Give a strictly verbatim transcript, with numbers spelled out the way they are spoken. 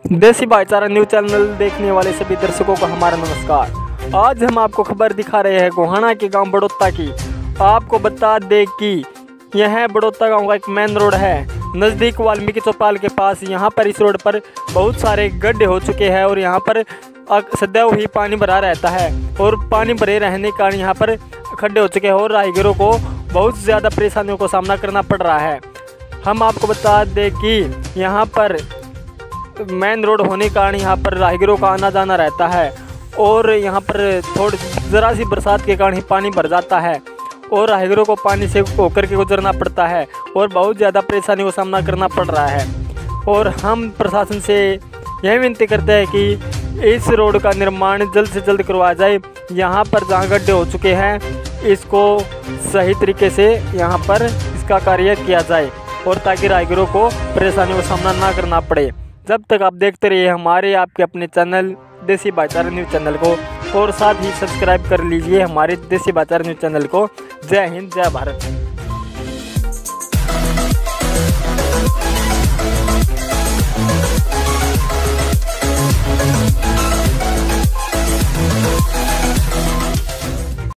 देसी भाईचारा news channel देखने वाले सभी दर्शकों को हमारा नमस्कार। आज हम आपको खबर दिखा रहे हैं गोहाना के गांव बड़ौता की। आपको बता दें कि यह बड़ौता गांव का एक मेन रोड है, नज़दीक वाल्मीकि चौपाल के पास। यहां पर इस रोड पर बहुत सारे गड्ढे हो चुके हैं और यहां पर सदैव ही पानी भरा रहता है और पानी भरे रहने के कारण यहाँ पर खड्डे हो चुके हैं और राहगीरों को बहुत ज़्यादा परेशानियों का सामना करना पड़ रहा है। हम आपको बता दें कि यहाँ पर मेन रोड होने के कारण यहाँ पर राहगीरों का आना जाना रहता है और यहाँ पर थोड़ी ज़रा सी बरसात के कारण ही पानी भर जाता है और राहगीरों को पानी से होकर के गुजरना पड़ता है और बहुत ज़्यादा परेशानी का सामना करना पड़ रहा है। और हम प्रशासन से यह विनती करते हैं कि इस रोड का निर्माण जल्द से जल्द करवाया जाए। यहाँ पर जहाँ गड्ढे हो चुके हैं इसको सही तरीके से यहाँ पर इसका कार्य किया जाए और ताकि राहगीरों को परेशानियों का सामना ना करना पड़े। जब तक आप देखते रहिए हमारे आपके अपने चैनल देसी भाईचारा न्यूज़ चैनल को और साथ ही सब्सक्राइब कर लीजिए हमारे देसी भाईचारा न्यूज़ चैनल को। जय हिंद, जय भारत।